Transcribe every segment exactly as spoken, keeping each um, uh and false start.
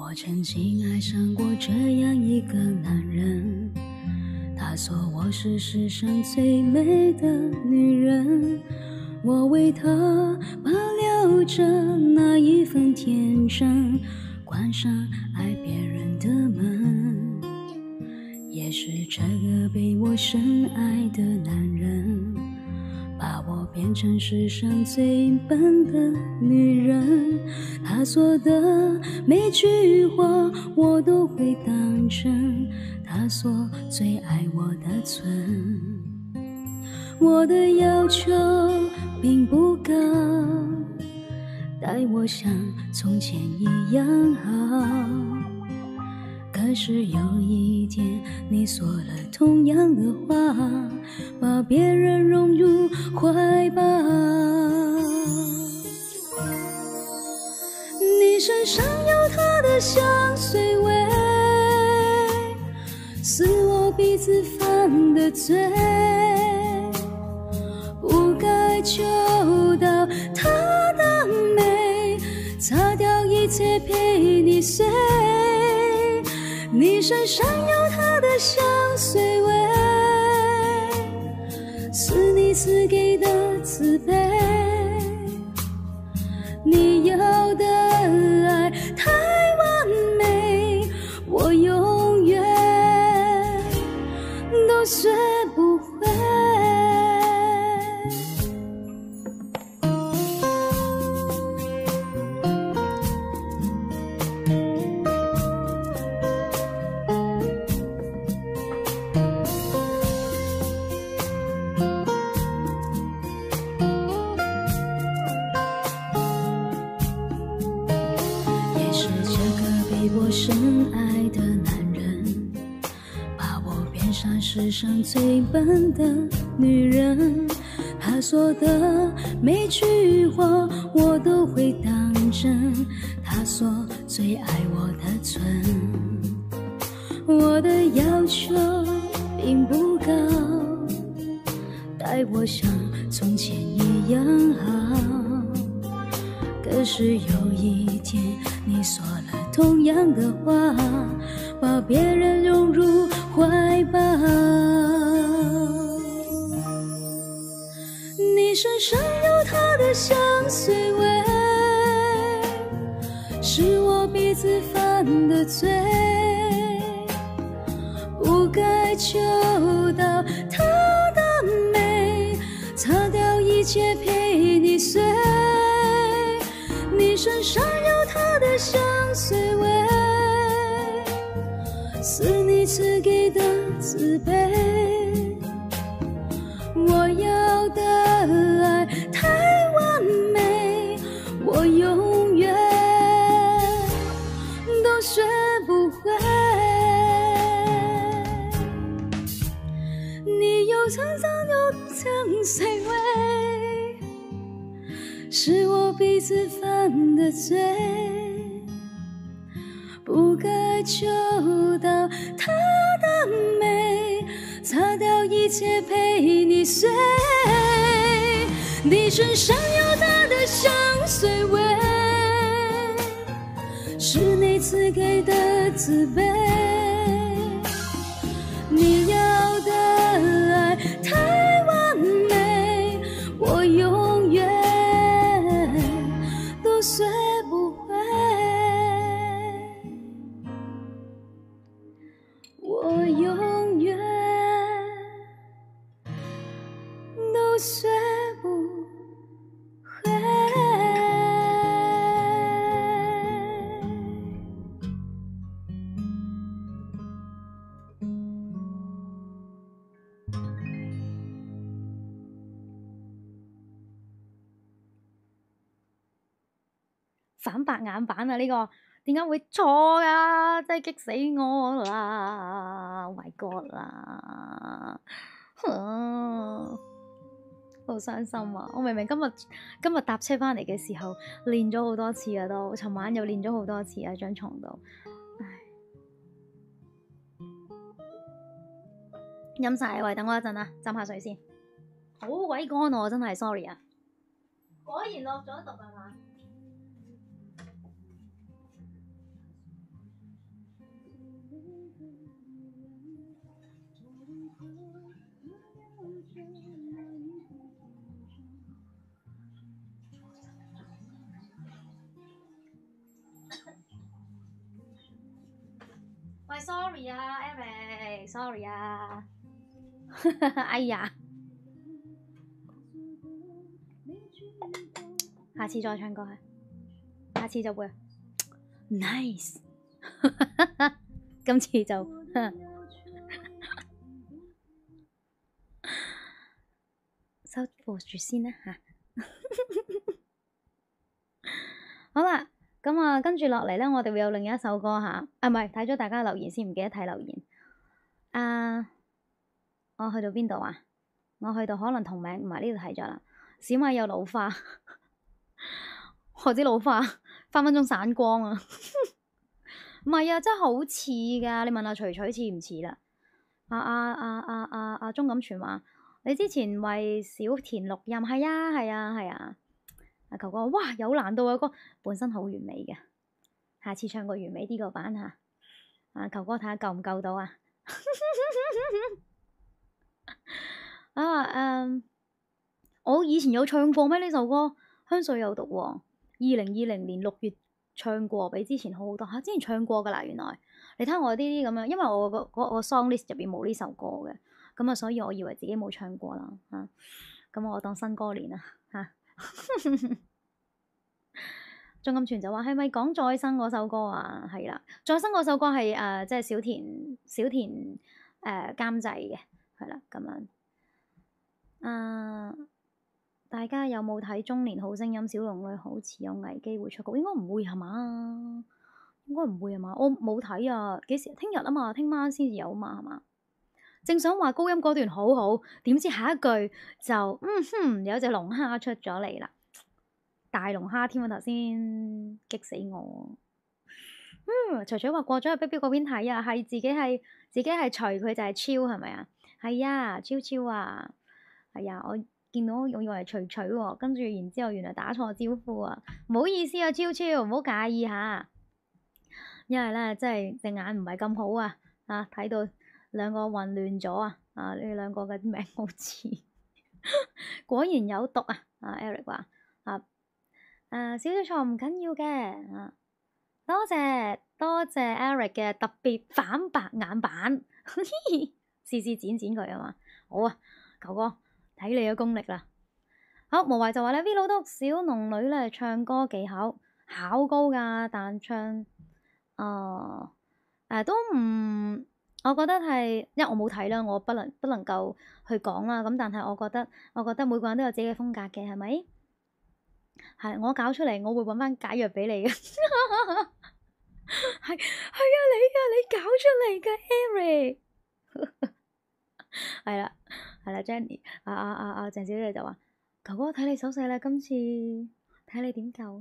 我曾经爱上过这样一个男人，他说我是世上最美的女人，我为他保留着那一份天真，关上爱别人的门。也是这个被我深爱的男人，把我变成世上最笨的女人，他说的每句话我都会当真，他说最爱我的唇。我的要求并不高，待我像从前一样好，可是有一天你说了同样的话，把别人拥入怀抱。你身上有他的香水味，是我鼻子犯的罪，不该求到他的美，擦掉一切陪你睡。你身上有他的香水味，是你赐给的慈悲，你要的爱太完美，我永远都学不会。我深爱的男人，把我变上世上最笨的女人，他说的每句话我都会当真，他说最爱我的唇。我的要求并不高，待我像从前一样好，可是有一天你说了同样的话，把别人拥入怀抱。你身上有他的香水味，是我鼻子犯的罪，不该求到他的美，擦掉一切陪你睡。你身上有他的香水味，是你赐给的慈悲，我要的爱太完美，我永远都学不会。你有身上有香水味，是我鼻子犯的罪，不该求到他的美，擦掉一切陪你睡。你身上有他的香水味，是你赐给的慈悲，你要的爱太完美，我永远都学不会，我永远都学不会。 反白眼版啊！呢、這個點解會錯㗎？真係激死我啦 ！Oh my god 啦！好傷心啊！我明明今日今日搭車翻嚟嘅時候練咗好多次啊，都尋晚又練咗好多次喺張床度。唉，飲晒喂，等我一陣啊，浸下水先。好鬼乾啊！我真係 sorry 啊！果然落咗毒係嘛？ 喂，sorry 啊 ，Eric，sorry 啊。哎呀，下次再唱歌啊，下次就會 nice。今次就收貨住先啦嚇。好啦，咁啊，跟住落嚟咧，我哋會有另一首歌嚇。啊，唔係睇咗大家留言先，唔記得睇留言。啊，我去到邊度啊？我去到可能同名，唔係呢度睇咗啦。小米有老花，我啲老花分分鐘散光啊！唔係啊，真係好似㗎。你問下徐徐似唔似啦？啊啊啊啊啊啊！鐘錦全話你之前為小田錄音，係啊係啊係啊。阿球哥，哇有難度啊歌，本身好完美嘅，下次唱個完美啲個版嚇。阿球哥睇下夠唔夠到啊？啊誒、嗯，我以前有唱過咩呢首歌？香水有毒喎，二零二零年六月唱過，比之前好好多嚇。之前唱過㗎啦，原來你睇我呢啲咁樣，因為我個嗰個 song list 入邊冇呢首歌嘅，咁啊，所以我以為自己冇唱過啦嚇。咁我當新歌練啊嚇。鐘錦全就話係咪講再生嗰首歌啊？係啦，再生嗰首歌係誒即係小田小田誒、呃、監製嘅，係啦咁樣。啊、呃，大家有冇睇《中年好聲音》？小龍女好似有危機會出局，應該唔會係嘛？應該唔會係嘛？我冇睇啊，幾時？聽日啊嘛，聽晚先至有啊嘛，係嘛？正想話高音嗰段好好，點知下一句就嗯哼有隻龍蝦出咗嚟啦，大龍蝦添啊！頭先激死我。嗯，徐徐話過咗去 B B 嗰邊睇啊，係自己係自己係除佢就係超係咪啊？係啊，超超啊！係啊，我見到我以為係徐徐喎，跟住然之後原來打錯招呼啊！唔好意思啊，超超唔好介意下，因為咧真係隻眼唔係咁好啊！啊，睇到兩個混亂咗啊！啊，呢兩個嘅名好似果然有毒啊！啊 Eric 話啊，誒少少錯唔緊要嘅啊。多謝多謝 Eric 嘅特別反白眼版，試試剪剪佢啊嘛。好啊，球哥睇你嘅功力啦。好，無謂就話咧 V 老督小龍女咧唱歌技巧考高㗎，但唱誒誒、呃呃、都唔，我覺得係，因為我冇睇啦，我不能不能夠去講啦。咁但係我覺得我覺得每個人都有自己嘅風格嘅，係咪？係我搞出嚟，我會揾翻解藥俾你嘅。係係啊，你噶，你搞出嚟嘅 Eric。係啦係啦 Jenny 啊啊啊啊鄭小姐就話球哥睇你手勢啦，今次睇你點救。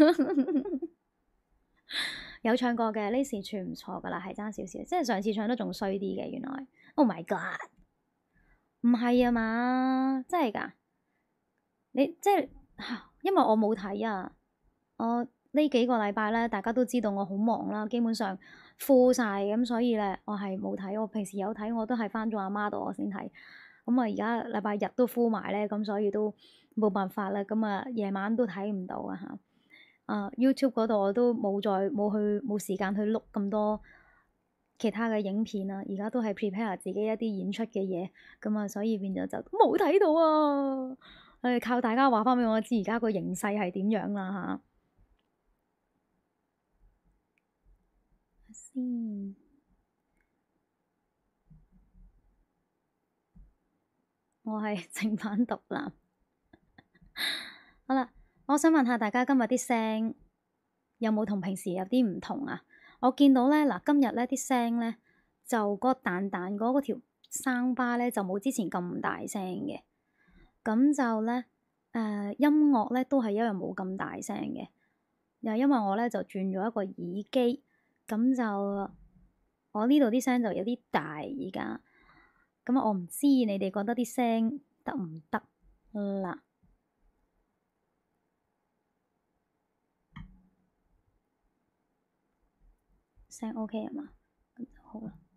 有唱過嘅呢時全唔錯噶啦，係爭少少，即係上次唱得仲衰啲嘅，原來 Oh my God 唔係啊嘛，真係噶，你即係因為我冇睇啊，我呢幾個禮拜咧，大家都知道我好忙啦，基本上 full 晒咁，所以咧我係冇睇。我平時有睇，我都係返咗阿媽度我先睇。咁啊，而家禮拜日都 full 埋咧，咁所以都冇辦法啦。咁啊，夜晚都睇唔到啊嚇。啊 YouTube 嗰度我都冇再冇去冇時間去碌咁多其他嘅影片啊。而家都係 prepare 自己一啲演出嘅嘢，咁啊，所以變咗就冇睇到啊。誒，靠大家話翻俾我知，而家個形勢係點樣啦嚇。先，我係正版獨男。好啦，我想問下大家今日啲聲有冇同平時有啲唔同啊？我見到咧嗱，今日咧啲聲咧就嗰彈彈嗰嗰條聲巴咧就冇之前咁大聲嘅，咁就咧誒、呃、音樂咧都係一樣冇咁大聲嘅，又因為我咧就轉咗一個耳機，咁就我呢度啲聲就有啲大而家，咁我唔知你哋覺得啲聲得唔得啦？聲 OK 係嘛？咁就好啦。